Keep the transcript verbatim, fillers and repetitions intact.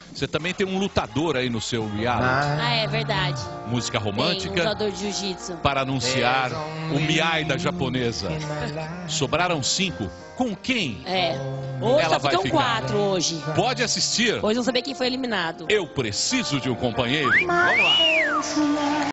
Você também tem um lutador aí no seu reality. Ah, é verdade. Música romântica. Tem um lutador de jiu-jitsu. Para anunciar o Miai da japonesa. Sobraram cinco. Com quem? É. Hoje Ela só vai ficam ficar. quatro hoje. Pode assistir. Hoje vão saber quem foi eliminado. Eu preciso de um companheiro. Vamos lá.